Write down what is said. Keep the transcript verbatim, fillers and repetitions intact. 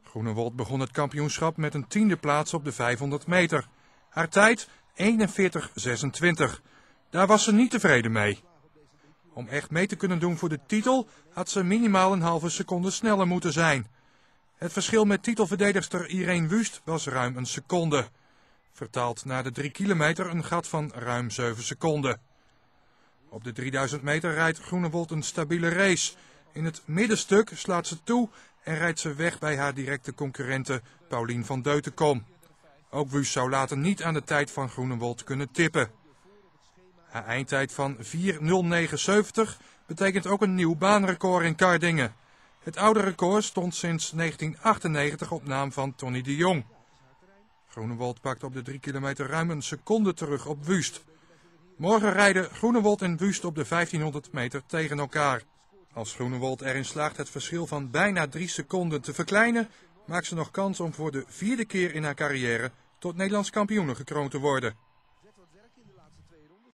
Groenewold begon het kampioenschap met een tiende plaats op de vijfhonderd meter. Haar tijd eenenveertig zesentwintig. Daar was ze niet tevreden mee. Om echt mee te kunnen doen voor de titel had ze minimaal een halve seconde sneller moeten zijn. Het verschil met titelverdedigster Irene Wüst was ruim een seconde. Vertaald naar de drie kilometer een gat van ruim zeven seconden. Op de drieduizend meter rijdt Groenewold een stabiele race. In het middenstuk slaat ze toe en rijdt ze weg bij haar directe concurrente Paulien van Deutenkom. Ook Wüst zou later niet aan de tijd van Groenewold kunnen tippen. Haar eindtijd van vier nul negenenzeventig betekent ook een nieuw baanrecord in Kardingen. Het oude record stond sinds negentien achtennegentig op naam van Tony de Jong. Groenewold pakt op de drie kilometer ruim een seconde terug op Wüst. Morgen rijden Groenewold en Wüst op de vijftienhonderd meter tegen elkaar. Als Groenewold erin slaagt het verschil van bijna drie seconden te verkleinen, maakt ze nog kans om voor de vierde keer in haar carrière tot Nederlands kampioene gekroond te worden.